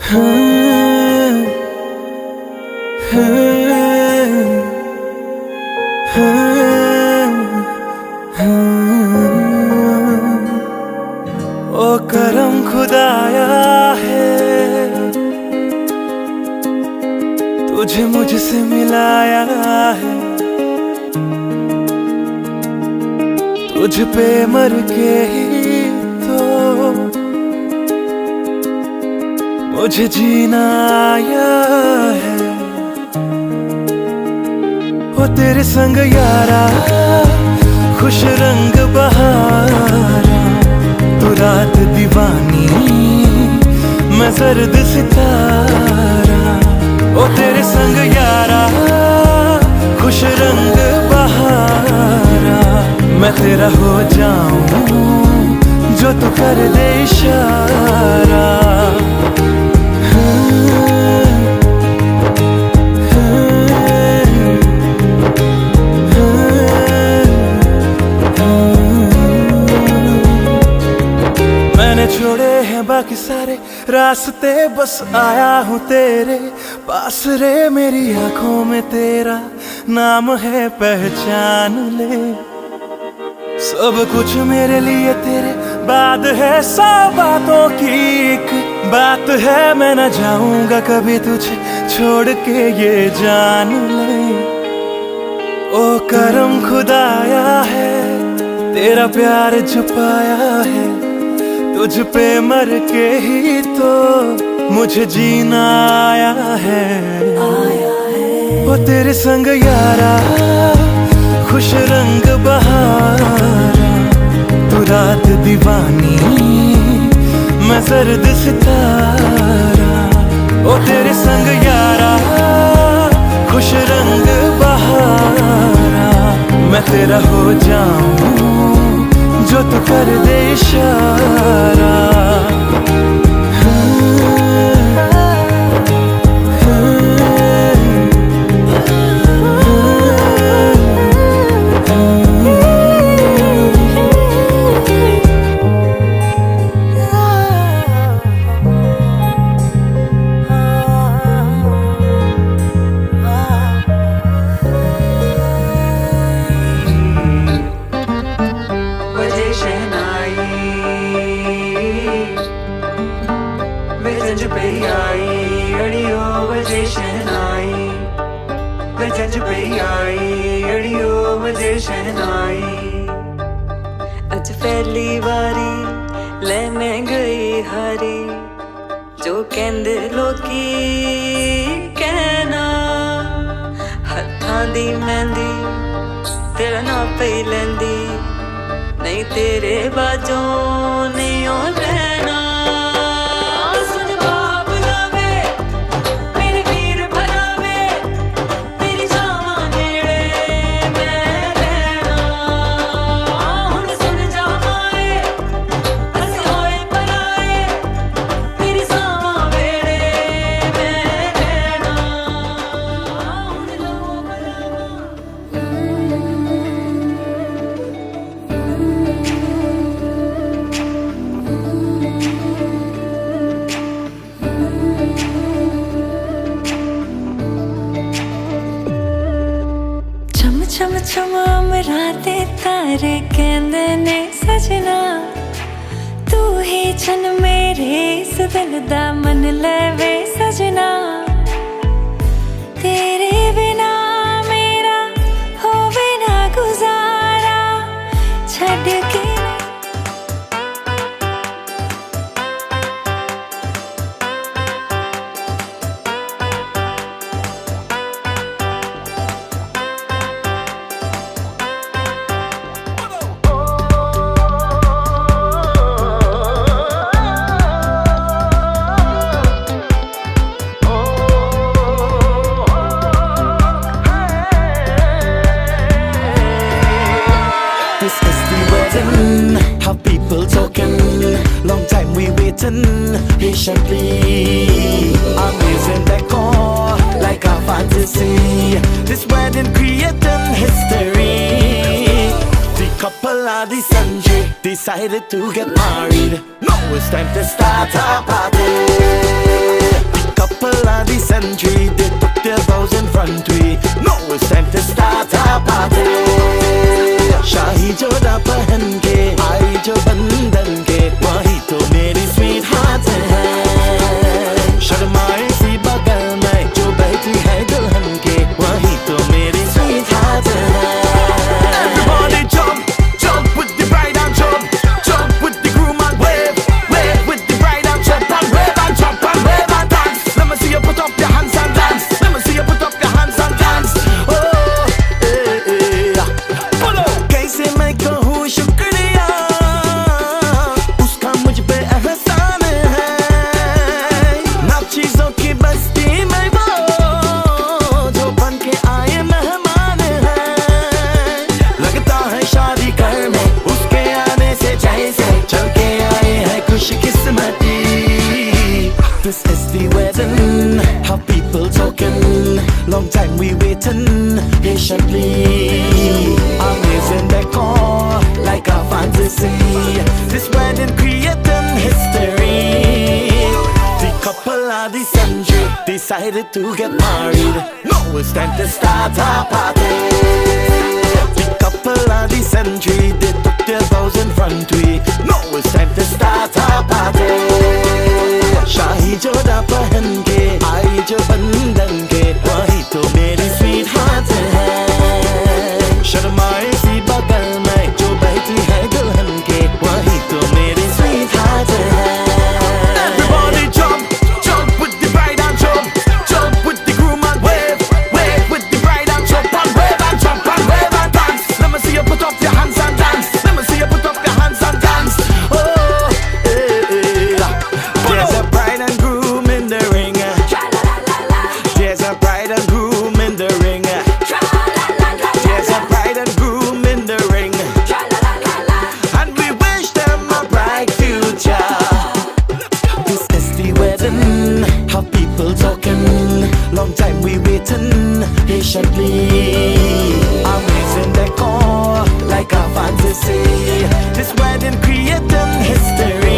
ओ करम खुदाया है, तुझे मुझसे मिलाया है। तुझ पे मर के ही तो मुझे जीना आया है। ओ तेरे संग यारा खुश रंग बहारा, तू रात दीवानी मैं जर्द सितारा। ओ तेरे संग यारा खुश रंग बहारा, मैं तेरा हो जाऊं जो तू कर दे इशारा। मैंने छोड़े हैं बाकी सारे रास्ते, बस आया हूँ तेरे पास रे। मेरी आंखों में तेरा नाम है, पहचान ले। सब कुछ मेरे लिए तेरे बाद है, सौ बातों की एक बात है। मैं न जाऊंगा कभी तुझे छोड़ के, ये जान ले। ओ करम खुदाया है, तेरा प्यार छुपाया है। तुझ पे मर के ही तो मुझे जीना आया है। ओ तेरे संग यारा खुश रंग बहारा, तू रात दीवानी मैं जर्द सितारा। ओ तेरे संग यारा खुश रंग बहारा, मैं तेरा हो जाऊं जो तू कर दे इशारा। अज पहली वारी लेने गई हारी, जो कहंदे लोकी कहना। हत्थां दी मेहंदी तेरा ना पई लैंदी, नहीं तेरे बाजों नहीं ओ रहना। चम चम अमराते तारे कहंदे ने सजना, तू ही चन मेरे इस दिल दा मन लेवे सजना। तेरे बिना मेरा होवे ना गुजारा, छड़ के how people talking, long time we waiting patiently. Amazing decor, like a fantasy. This wedding creating history. The couple of the century decided to get married. Now it's time to start a party. couple of the century, they took their vows in front we. Now it's time to start our party. शाही जोड़ा पहन के आई जो बंधन के, वही तो मेरी sweet heart है। शर्माए सी बगल में जो बैठी है दुल्हन के, वही तो मेरी स्वीट हार्ट है। Everybody jump, jump with the bride and jump with the groom and wave with the bride and jump and wave and dance. Let me see you put up your hands and dance. Let me see you put up your hands and dance. Oh, कैसे मैं कहूँ शुक्रिया, उसका मुझ पे एहसान है। ना चीजों की बस्ती में वो जो बन के आए मेहमान है। लगता है शादी करने उसके आने से जैसे चल के आए हैं खुशकिस्मती। This is the wedding, how people talking, long time we waiting patiently. Amazing decor, like a fantasy, this wedding creating history. The couple of the century decided to get married. Now it's time to start our party. The couple of the century, they took their vows in front we. Now it's time to start our party. शाही जोड़ा पहन के आई जो बंधन के, वही तो मेरी sweet heart है। शर्माए सी बगल में जो बैठी है दुल्हन के, वही तो मेरी स्वीट हार्ट है। Everybody jump, jump with the bride and jump with the groom and wave with the bride and jump and wave and dance. Let me see you put up your hands and dance. Let me see you put up your hands and dance. Oh, there's a bride and groom in the ring. There's a bride and groom in the ring. There's a bride and groom in the ring. And we wish them a bright future. This is the wedding, how people talking, long time we waiting patiently. Amazing decor, like a fantasy, this wedding creating history.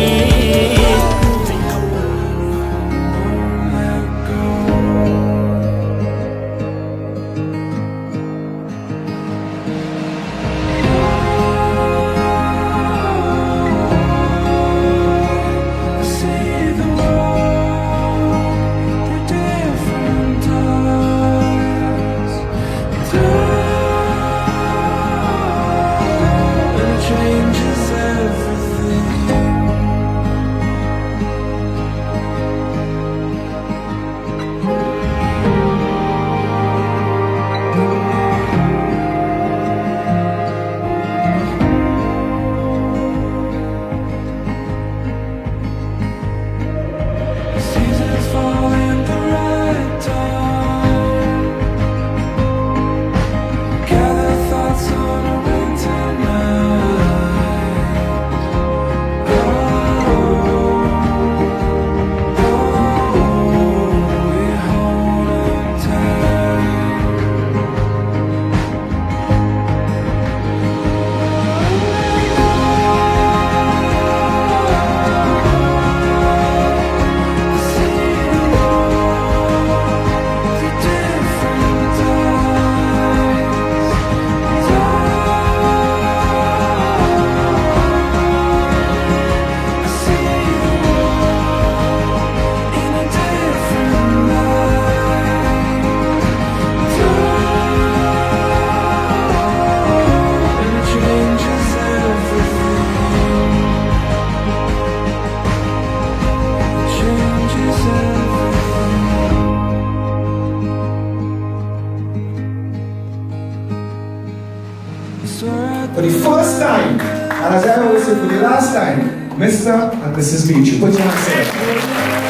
For the first time, and as I always say, for the last time, Mr. and Mrs. Beach, put your hands together.